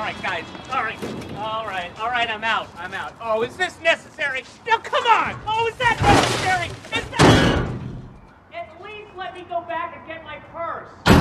right, guys. All right, I'm out. Oh, is this necessary? Now, come on! Oh, is that necessary? Is that... At least let me go back and get my purse.